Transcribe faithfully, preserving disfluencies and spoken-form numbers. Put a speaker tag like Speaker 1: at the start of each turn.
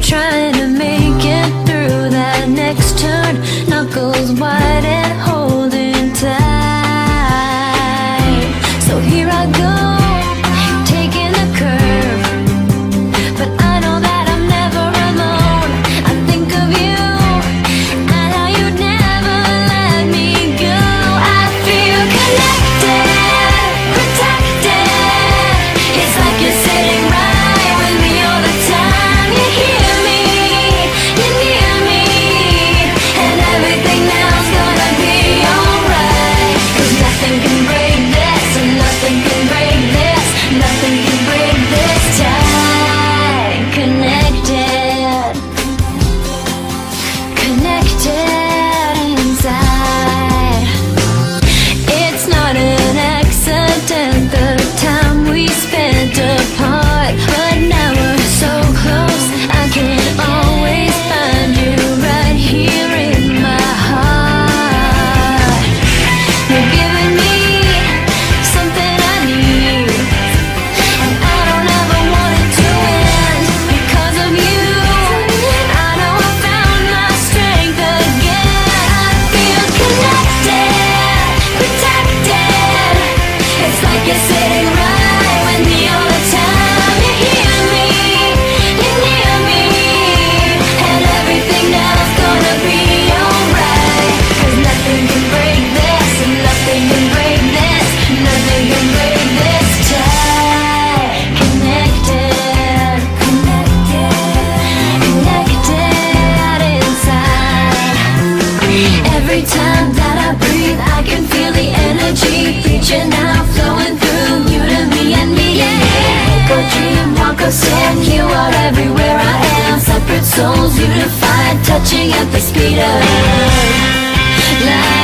Speaker 1: trying to make it through that next turn, knuckles wide and holding tight. So here I go, taking the curve, but I know that I'm never alone. I think of you and how you never let me go. I feel connected, protected. It's like you're sitting right with me all the time. You hear me, you near me, and everything now's gonna be alright. 'Cause nothing can break this, and nothing can break this, nothing can break this tight. Connected, connected inside. It's not an accident the time we spent apart, but now we're so close. I can always find you right here in my heart. You're giving me something I need, and I don't ever want it to end. Because of you, I know I found my strength again. I feel connected, protected. It's like you're sitting right with me all the time. You hear me, you near me, and everything now's gonna be alright. 'Cause nothing can break this, and nothing can break this, nothing can break this tight. Connected, connected, connected inside. Every time that I breathe, I can feel the energy reaching out, flowing through you to me and me. Yeah. Wake or dream, walk or stand, you are everywhere I am. Separate souls unified, touching at the speed of light.